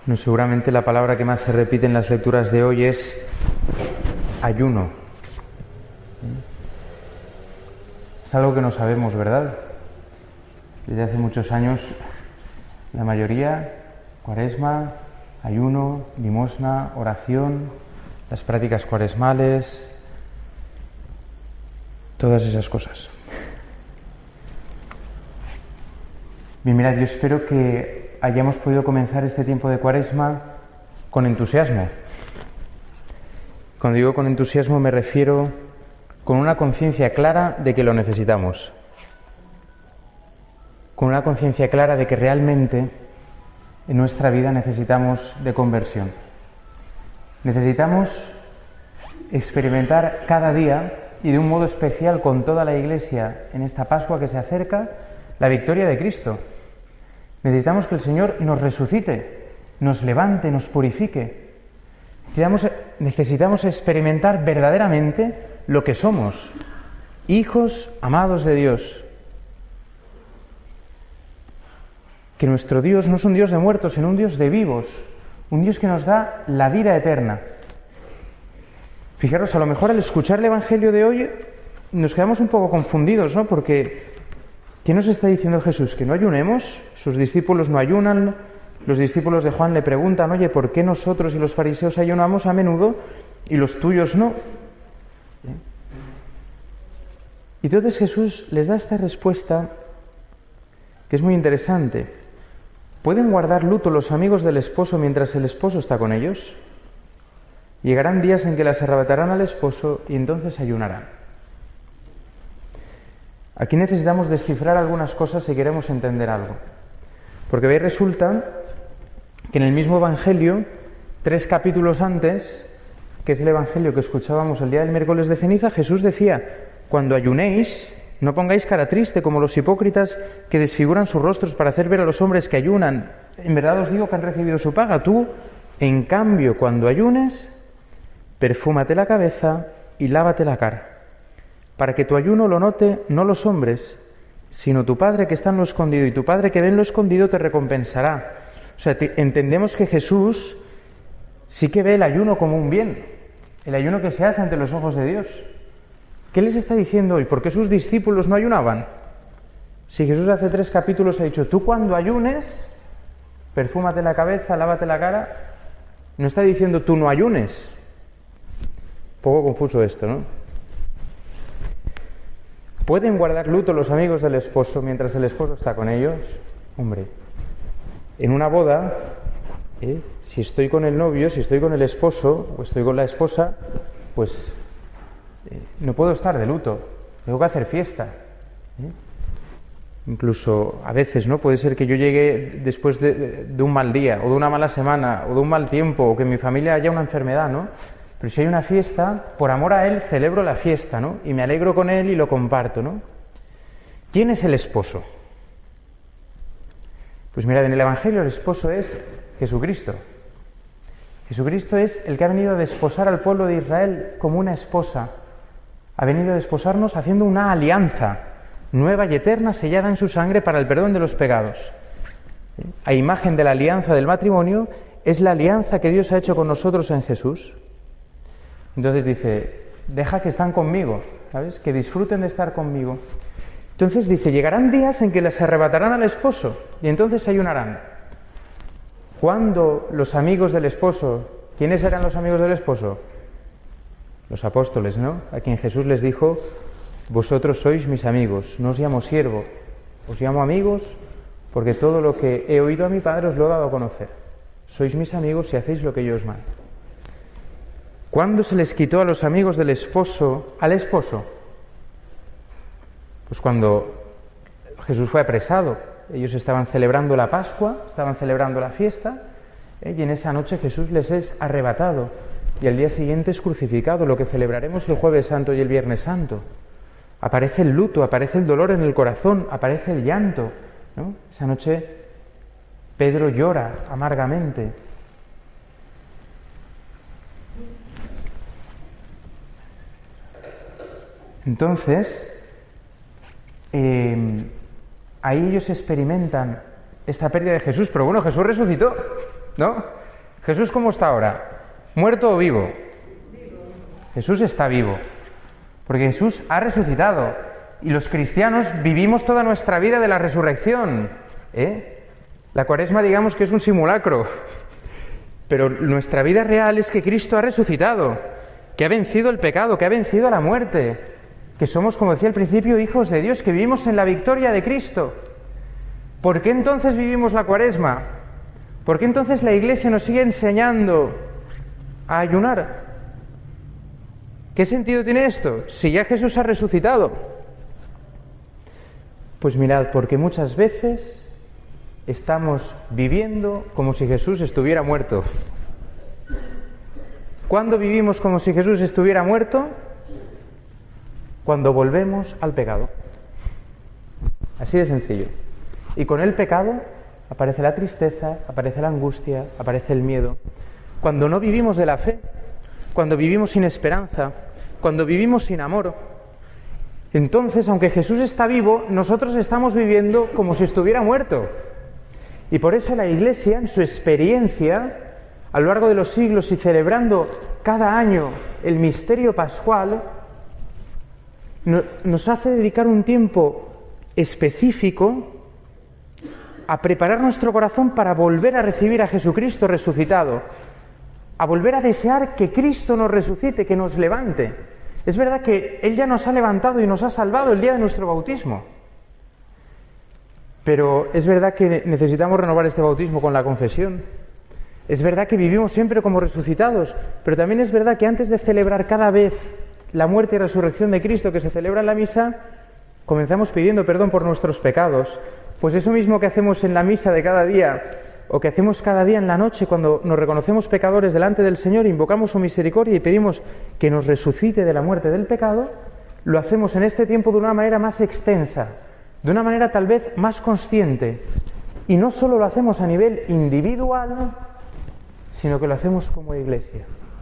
No, seguramente la palabra que más se repite en las lecturas de hoy es ayuno. Es algo que no sabemos, ¿verdad? Desde hace muchos años, la mayoría, Cuaresma, ayuno, limosna, oración, las prácticas cuaresmales, todas esas cosas. Bien, mirad, yo espero que hayamos podido comenzar este tiempo de Cuaresma con entusiasmo. Cuando digo con entusiasmo me refiero con una conciencia clara de que lo necesitamos. Con una conciencia clara de que realmente en nuestra vida necesitamos de conversión. Necesitamos experimentar cada día y de un modo especial con toda la Iglesia en esta Pascua que se acerca, la victoria de Cristo. Necesitamos que el Señor nos resucite, nos levante, nos purifique. Necesitamos experimentar verdaderamente lo que somos, hijos amados de Dios. Que nuestro Dios no es un Dios de muertos, sino un Dios de vivos, un Dios que nos da la vida eterna. Fijaros, a lo mejor al escuchar el Evangelio de hoy nos quedamos un poco confundidos, ¿no? Porque ¿qué nos está diciendo Jesús? ¿Que no ayunemos? Sus discípulos no ayunan. Los discípulos de Juan le preguntan, oye, ¿por qué nosotros y los fariseos ayunamos a menudo y los tuyos no? Y entonces Jesús les da esta respuesta que es muy interesante. ¿Pueden guardar luto los amigos del esposo mientras el esposo está con ellos? Llegarán días en que las arrebatarán al esposo y entonces ayunarán. Aquí necesitamos descifrar algunas cosas si queremos entender algo. Porque veis, resulta que en el mismo Evangelio, 3 capítulos antes, que es el Evangelio que escuchábamos el día del miércoles de ceniza, Jesús decía, cuando ayunéis, no pongáis cara triste como los hipócritas que desfiguran sus rostros para hacer ver a los hombres que ayunan. En verdad os digo que han recibido su paga. Tú, en cambio, cuando ayunes, perfúmate la cabeza y lávate la cara, para que tu ayuno lo note no los hombres, sino tu Padre que está en lo escondido, y tu Padre que ve en lo escondido te recompensará. O sea, entendemos que Jesús sí que ve el ayuno como un bien, el ayuno que se hace ante los ojos de Dios. ¿Qué les está diciendo hoy? ¿Por qué sus discípulos no ayunaban? Si Jesús hace 3 capítulos ha dicho, tú cuando ayunes, perfúmate la cabeza, lávate la cara, no está diciendo tú no ayunes. Poco confuso esto, ¿no? ¿Pueden guardar luto los amigos del esposo mientras el esposo está con ellos? Hombre, en una boda, si estoy con el novio, si estoy con el esposo o estoy con la esposa, pues no puedo estar de luto, tengo que hacer fiesta. Incluso a veces, ¿no? Puede ser que yo llegue después de un mal día, o de una mala semana, o de un mal tiempo, o que en mi familia haya una enfermedad, ¿no? Pero si hay una fiesta, por amor a él celebro la fiesta, ¿no? Y me alegro con él y lo comparto, ¿no? ¿Quién es el esposo? Pues mirad, en el Evangelio el esposo es Jesucristo. Jesucristo es el que ha venido a desposar al pueblo de Israel como una esposa. Ha venido a desposarnos haciendo una alianza nueva y eterna sellada en su sangre para el perdón de los pecados. A imagen de la alianza del matrimonio, es la alianza que Dios ha hecho con nosotros en Jesús. Entonces dice, deja que están conmigo, ¿sabes? Que disfruten de estar conmigo. Entonces dice, llegarán días en que les arrebatarán al esposo y entonces ayunarán. ¿Cuándo los amigos del esposo? ¿Quiénes eran los amigos del esposo? Los apóstoles, ¿no? A quien Jesús les dijo, vosotros sois mis amigos, no os llamo siervo, os llamo amigos porque todo lo que he oído a mi Padre os lo he dado a conocer. Sois mis amigos si hacéis lo que yo os mando. ¿Cuándo se les quitó a los amigos del esposo al esposo? Pues cuando Jesús fue apresado. Ellos estaban celebrando la Pascua, estaban celebrando la fiesta, y en esa noche Jesús les es arrebatado. Y al día siguiente es crucificado, lo que celebraremos el Jueves Santo y el Viernes Santo. Aparece el luto, aparece el dolor en el corazón, aparece el llanto, ¿no? Esa noche Pedro llora amargamente. Entonces, ahí ellos experimentan esta pérdida de Jesús, pero bueno, Jesús resucitó. ¿no? ¿Jesús cómo está ahora? ¿Muerto o vivo? Jesús está vivo, porque Jesús ha resucitado y los cristianos vivimos toda nuestra vida de la resurrección, La Cuaresma, digamos que es un simulacro, pero nuestra vida real es que Cristo ha resucitado, que ha vencido el pecado, que ha vencido la muerte, que somos, como decía al principio, hijos de Dios, que vivimos en la victoria de Cristo. ¿Por qué entonces vivimos la Cuaresma? ¿Por qué entonces la Iglesia nos sigue enseñando a ayunar? ¿Qué sentido tiene esto? Si ya Jesús ha resucitado. Pues mirad, porque muchas veces estamos viviendo como si Jesús estuviera muerto. ¿Cuándo vivimos como si Jesús estuviera muerto? Cuando volvemos al pecado. Así de sencillo. Y con el pecado aparece la tristeza, aparece la angustia, aparece el miedo. Cuando no vivimos de la fe, cuando vivimos sin esperanza, cuando vivimos sin amor, entonces, aunque Jesús está vivo, nosotros estamos viviendo como si estuviera muerto. Y por eso la Iglesia, en su experiencia, a lo largo de los siglos y celebrando cada año el misterio pascual, nos hace dedicar un tiempo específico a preparar nuestro corazón para volver a recibir a Jesucristo resucitado, a volver a desear que Cristo nos resucite, que nos levante. Es verdad que Él ya nos ha levantado y nos ha salvado el día de nuestro bautismo, pero es verdad que necesitamos renovar este bautismo con la confesión. Es verdad que vivimos siempre como resucitados, pero también es verdad que antes de celebrar cada vez la muerte y resurrección de Cristo que se celebra en la misa, comenzamos pidiendo perdón por nuestros pecados. Pues eso mismo que hacemos en la misa de cada día, o que hacemos cada día en la noche cuando nos reconocemos pecadores delante del Señor, invocamos su misericordia y pedimos que nos resucite de la muerte del pecado, lo hacemos en este tiempo de una manera más extensa, de una manera tal vez más consciente. Y no solo lo hacemos a nivel individual, sino que lo hacemos como Iglesia.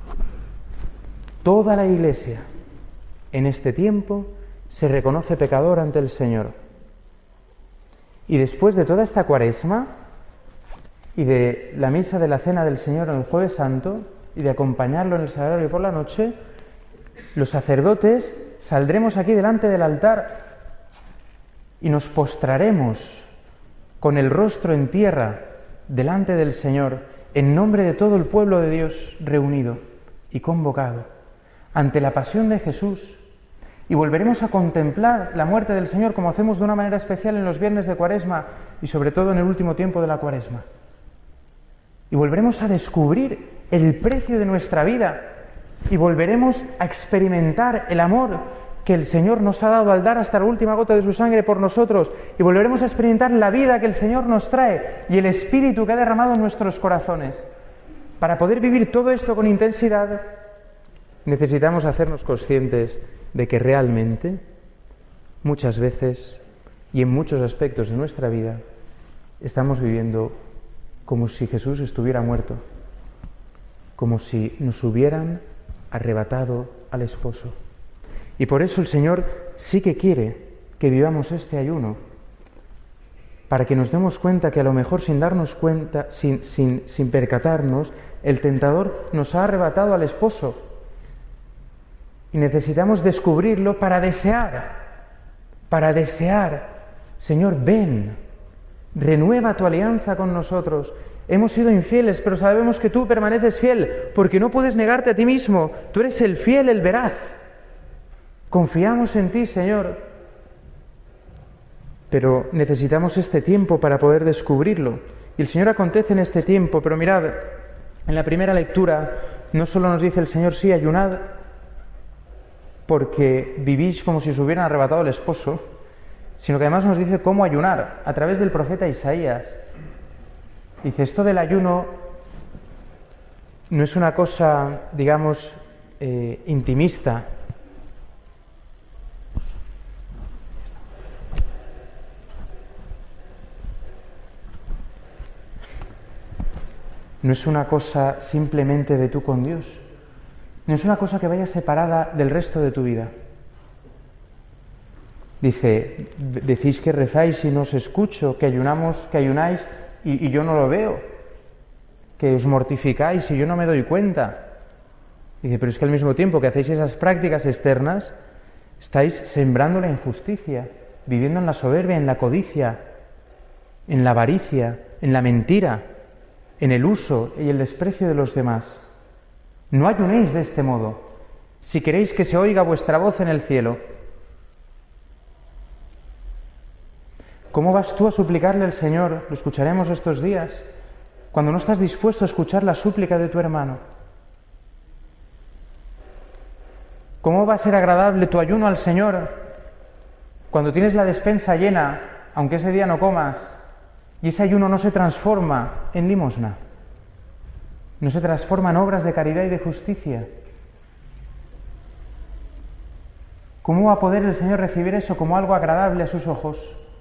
Toda la Iglesia en este tiempo se reconoce pecador ante el Señor. Y después de toda esta Cuaresma y de la misa de la Cena del Señor en el Jueves Santo y de acompañarlo en el Sagrario por la noche, los sacerdotes saldremos aquí delante del altar y nos postraremos con el rostro en tierra delante del Señor en nombre de todo el pueblo de Dios reunido y convocado ante la pasión de Jesús. Y volveremos a contemplar la muerte del Señor como hacemos de una manera especial en los viernes de Cuaresma y sobre todo en el último tiempo de la Cuaresma. Y volveremos a descubrir el precio de nuestra vida y volveremos a experimentar el amor que el Señor nos ha dado al dar hasta la última gota de su sangre por nosotros, y volveremos a experimentar la vida que el Señor nos trae y el Espíritu que ha derramado en nuestros corazones. Para poder vivir todo esto con intensidad, necesitamos hacernos conscientes de que realmente, muchas veces y en muchos aspectos de nuestra vida, estamos viviendo como si Jesús estuviera muerto, como si nos hubieran arrebatado al esposo. Y por eso el Señor sí que quiere que vivamos este ayuno, para que nos demos cuenta que a lo mejor sin darnos cuenta, sin percatarnos, el tentador nos ha arrebatado al esposo. Y necesitamos descubrirlo para desear, Señor, ven, renueva tu alianza con nosotros. Hemos sido infieles, pero sabemos que tú permaneces fiel, porque no puedes negarte a ti mismo. Tú eres el fiel, el veraz. Confiamos en ti, Señor. Pero necesitamos este tiempo para poder descubrirlo. Y el Señor acontece en este tiempo, pero mirad, en la primera lectura no solo nos dice el Señor, sí, ayunad, porque vivís como si os hubieran arrebatado el esposo, sino que además nos dice cómo ayunar, a través del profeta Isaías. Dice, esto del ayuno no es una cosa, digamos, intimista. No es una cosa simplemente de tú con Dios. No es una cosa que vaya separada del resto de tu vida. Dice, decís que rezáis y no os escucho, que ayunamos, que ayunáis y yo no lo veo. que os mortificáis y yo no me doy cuenta. Dice, pero es que al mismo tiempo que hacéis esas prácticas externas, estáis sembrando la injusticia, viviendo en la soberbia, en la codicia, en la avaricia, en la mentira, en el uso y el desprecio de los demás. No ayunéis de este modo, si queréis que se oiga vuestra voz en el cielo. ¿Cómo vas tú a suplicarle al Señor? Lo escucharemos estos días, cuando no estás dispuesto a escuchar la súplica de tu hermano. ¿Cómo va a ser agradable tu ayuno al Señor cuando tienes la despensa llena, aunque ese día no comas, y ese ayuno no se transforma en limosna? No se transforma en obras de caridad y de justicia. ¿Cómo va a poder el Señor recibir eso como algo agradable a sus ojos?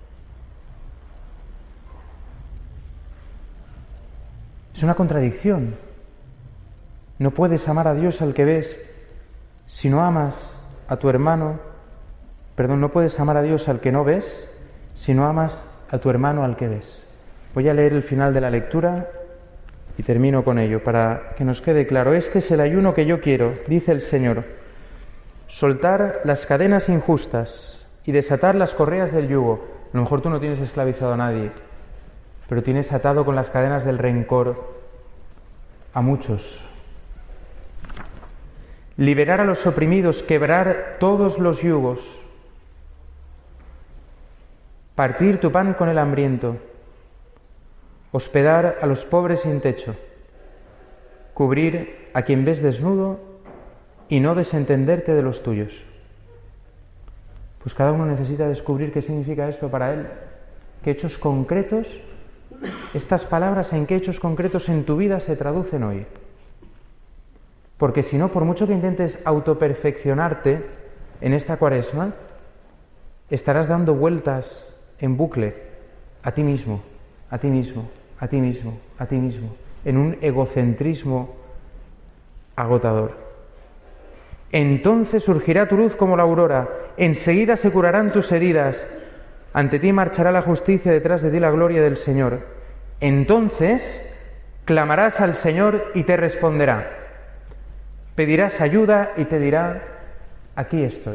Es una contradicción. No puedes amar a Dios al que ves si no amas a tu hermano. No puedes amar a Dios al que no ves si no amas a tu hermano al que ves. Voy a leer el final de la lectura y termino con ello para que nos quede claro. Este es el ayuno que yo quiero, dice el Señor: soltar las cadenas injustas y desatar las correas del yugo. A lo mejor tú no tienes esclavizado a nadie, pero tienes atado con las cadenas del rencor a muchos. Liberar a los oprimidos, quebrar todos los yugos. Partir tu pan con el hambriento. Hospedar a los pobres sin techo. Cubrir a quien ves desnudo y no desentenderte de los tuyos. Pues cada uno necesita descubrir qué significa esto para él. ¿Qué hechos concretos, estas palabras, en qué hechos concretos en tu vida se traducen hoy? Porque si no, por mucho que intentes autoperfeccionarte en esta Cuaresma, estarás dando vueltas en bucle a ti mismo, a ti mismo, a ti mismo, a ti mismo, en un egocentrismo agotador. Entonces surgirá tu luz como la aurora, enseguida se curarán tus heridas, ante ti marchará la justicia, detrás de ti la gloria del Señor. Entonces clamarás al Señor y te responderá. Pedirás ayuda y te dirá: aquí estoy.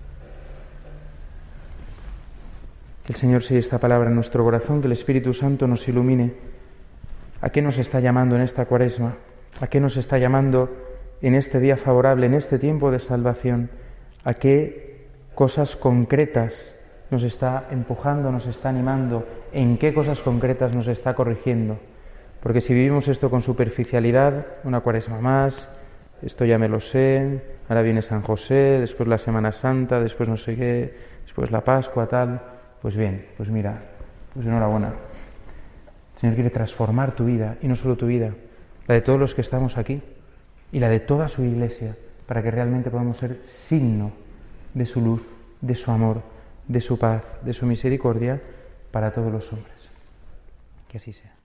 Que el Señor selle esta palabra en nuestro corazón, que el Espíritu Santo nos ilumine. ¿A qué nos está llamando en esta Cuaresma? ¿A qué nos está llamando en este día favorable, en este tiempo de salvación? ¿A qué cosas concretas nos está empujando, nos está animando? ¿En qué cosas concretas nos está corrigiendo? Porque si vivimos esto con superficialidad, una Cuaresma más, esto ya me lo sé, ahora viene San José, después la Semana Santa, después no sé qué, después la Pascua, tal, pues bien, pues mira, pues enhorabuena. El Señor quiere transformar tu vida, y no solo tu vida, la de todos los que estamos aquí, y la de toda su Iglesia, para que realmente podamos ser signo de su luz, de su amor, de su paz, de su misericordia para todos los hombres. Que así sea.